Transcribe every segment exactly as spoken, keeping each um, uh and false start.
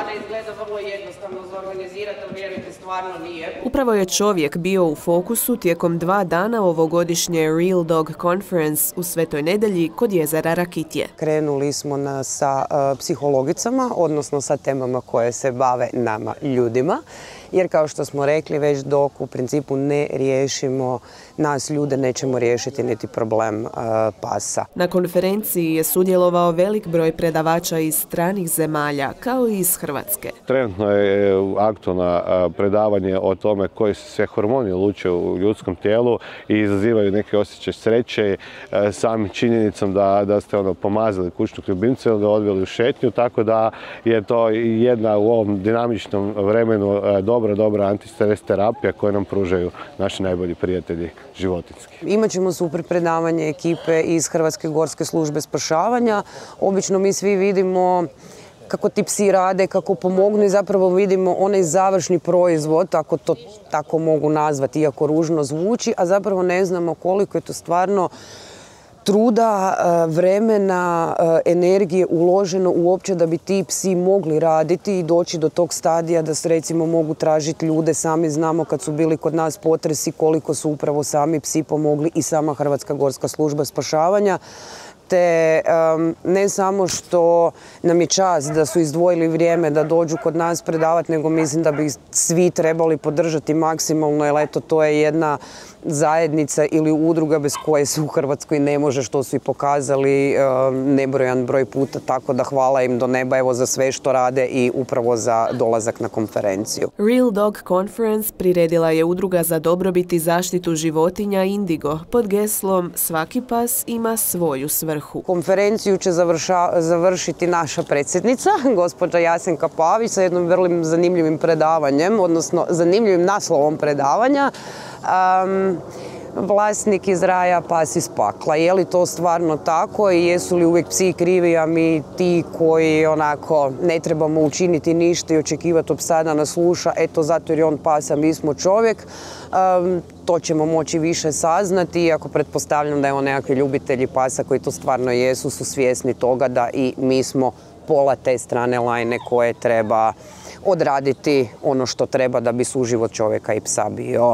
stvarno izgleda vrlo jednostavno za organizirati, ali vjerujte, stvarno nije. Upravo je čovjek bio u fokusu tijekom dva dana ovogodišnje Real Dog Conference u Svetoj Nedelji kod jezera Rakitje. Krenuli smo na, sa uh, psihologicama, odnosno sa temama koje se bave nama ljudima. Jer kao što smo rekli, već dok u principu ne riješimo nas ljude, nećemo riješiti niti problem uh, pasa. Na konferenciji je sudjelovao velik broj predavača iz stranih zemalja, kao i iz Hrvatske. Trenutno je aktualno predavanje o tome koji se sve hormoni luče u ljudskom tijelu i izazivaju neki osjećaj sreće samim činjenicom da, da ste ono, pomazali kućnog ljubimca ili ga odveli u šetnju, tako da je to jedna u ovom dinamičnom vremenu dobra, dobra antistres terapija koju nam pružaju naši najbolji prijatelji životinjski. Imaćemo super predavanje ekipe iz Hrvatske gorske službe spašavanja. Obično mi svi vidimo kako ti psi rade, kako pomognu i zapravo vidimo onaj završni proizvod, ako to tako mogu nazvati, iako ružno zvuči, a zapravo ne znamo koliko je to stvarno truda, vremena, energije uloženo uopće da bi ti psi mogli raditi i doći do tog stadija da se recimo mogu tražiti ljude. Sami znamo kad su bili kod nas potresi koliko su upravo sami psi pomogli i sama Hrvatska gorska služba spašavanja. Te um, ne samo što nam je čast da su izdvojili vrijeme da dođu kod nas predavati, nego mislim da bi svi trebali podržati maksimalno, jer eto, to je jedna zajednica ili udruga bez koje se u Hrvatskoj ne može, što su i pokazali um, nebrojan broj puta, tako da hvala im do neba evo za sve što rade i upravo za dolazak na konferenciju. Real Dog Conference priredila je udruga za dobrobit i zaštitu životinja Indigo pod geslom Svaki pas ima svoju svrhu. Konferenciju će završa, završiti naša predsjednica, gospođa Jasenka Pavić, sa jednom vrlo zanimljivim predavanjem, odnosno zanimljivim naslovom predavanja. Um, Vlasnik iz raja, pas iz pakla. Je li to stvarno tako i jesu li uvijek psi krivi, a mi ti koji onako ne trebamo učiniti ništa i očekivati od psa da nas sluša, eto zato jer je on pas, a mi smo čovjek. Um, to ćemo moći više saznati, iako pretpostavljam da evo nekakvi ljubitelji pasa koji to stvarno jesu, su svjesni toga da i mi smo pola te strane lajne koje treba odraditi ono što treba da bi suživot čovjeka i psa bio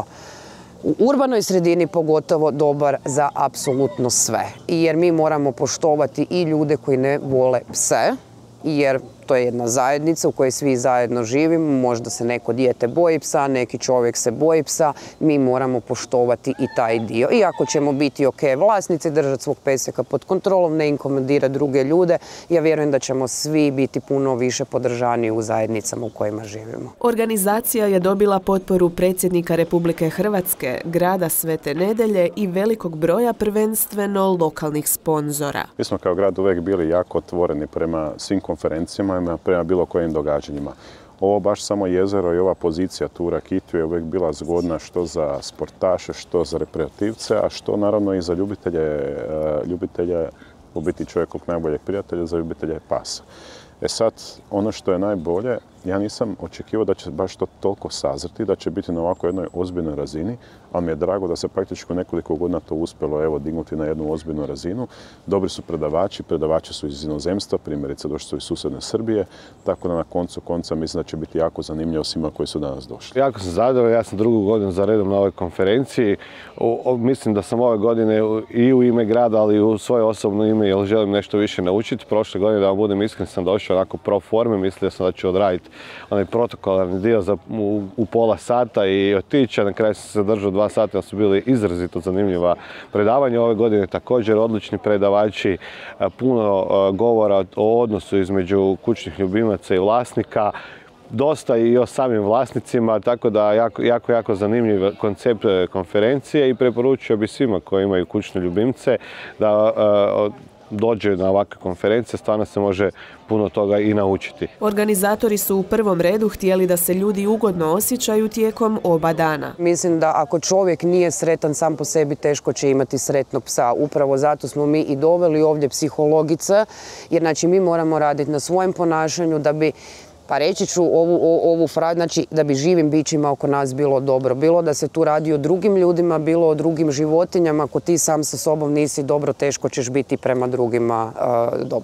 u urbanoj sredini pogotovo dobar za apsolutno sve. Jer mi moramo poštovati i ljude koji ne vole pse, jer to je jedna zajednica u kojoj svi zajedno živimo. Možda se neko dijete boji psa, neki čovjek se boji psa. Mi moramo poštovati i taj dio. Iako ćemo biti ok vlasnici, držati svog peseka pod kontrolom, ne inkomodirati druge ljude, ja vjerujem da ćemo svi biti puno više podržani u zajednicama u kojima živimo. Organizacija je dobila potporu predsjednika Republike Hrvatske, grada Svete Nedelje i velikog broja prvenstveno lokalnih sponzora. Mi smo kao grad uvijek bili jako otvoreni prema svim konferencijama, prema bilo kojim događanjima. Ovo baš samo jezero i ova pozicija tu u Rakitju je uvijek bila zgodna što za sportaše, što za rekreativce, a što naravno i za ljubitelje, ljubitelje u biti čovjekog najboljeg prijatelja, za ljubitelje pasa. E sad, ono što je najbolje, ja nisam očekivao da će baš to toliko sazrti, da će biti na ovako jednoj ozbiljnoj razini, ali mi je drago da se praktički nekoliko godina to uspjelo evo, dignuti na jednu ozbiljnu razinu. Dobri su predavači, predavači su iz inozemstva, primjerice došli su iz susjedne Srbije, tako da na koncu konca mislim da će biti jako zanimljivo svima koji su danas došli. Jako sam zadovoljan, ja sam drugu godinu za redom na ovoj konferenciji. O, o, mislim da sam ove godine i u ime grada, ali i u svoje osobno ime, jer želim nešto više naučiti. Prošle godine, da vam budem iskren, sam došao onako pro forme, mislio sam da ću odraditi onaj protokolarni dio za, u, u pola sata i otići, a na kraju sam se držao dva sata, jer su bili izrazito zanimljiva predavanja. Ove godine također odlični predavači, puno govora o odnosu između kućnih ljubimaca i vlasnika, dosta i o samim vlasnicima, tako da jako, jako, jako zanimljiv koncept konferencije i preporučio bi svima koji imaju kućne ljubimce da uh, dođe na ovakve konferencije, stvarno se može puno toga i naučiti. Organizatori su u prvom redu htjeli da se ljudi ugodno osjećaju tijekom oba dana. Mislim da ako čovjek nije sretan sam po sebi, teško će imati sretnog psa. Upravo zato smo mi i doveli ovdje psihologice, jer znači mi moramo raditi na svojem ponašanju da bi, pa reći ću ovu, ovu frazu, znači da bi živim bićima oko nas bilo dobro. Bilo da se tu radi o drugim ljudima, bilo o drugim životinjama. Ako ti sam sa sobom nisi dobro, teško ćeš biti prema drugima uh, dobar.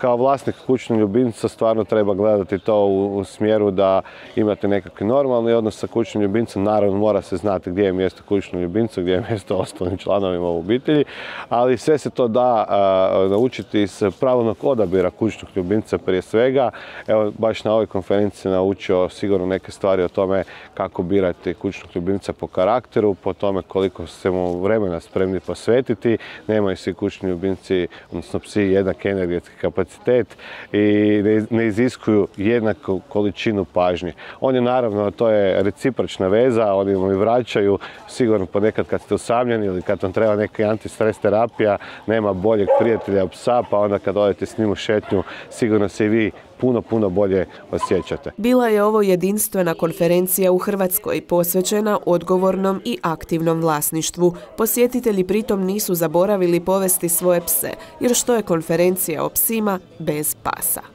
kao vlasnik kućnog ljubimca stvarno treba gledati to u, u smjeru da imate nekakvi normalni odnos sa kućnim ljubimcem. Naravno mora se znati gdje je mjesto kućnog ljubimca, gdje je mjesto ostalim članovima u obitelji, ali sve se to da a, naučiti iz pravilnog odabira kućnog ljubimca prije svega. Evo, baš na ovoj konferenciji naučio sigurno neke stvari o tome kako birati kućnog ljubimca po karakteru, po tome koliko se mu vremena spremni posvetiti. Nemaju svi kućni ljubimci, odnosno psi, jednak energetski kapacitet i ne, ne iziskuju jednaku količinu pažnje. Oni naravno, to je recipročna veza, oni vam i vraćaju, sigurno ponekad kad ste usamljeni ili kad vam treba neka antistres terapija, nema boljeg prijatelja od psa, pa onda kad odete s njim u šetnju, sigurno se i vi puno, puno bolje osjećate. Bila je ovo jedinstvena konferencija u Hrvatskoj posvećena odgovornom i aktivnom vlasništvu. Posjetitelji pritom nisu zaboravili povesti svoje pse, jer što je konferencija o psima bez pasa.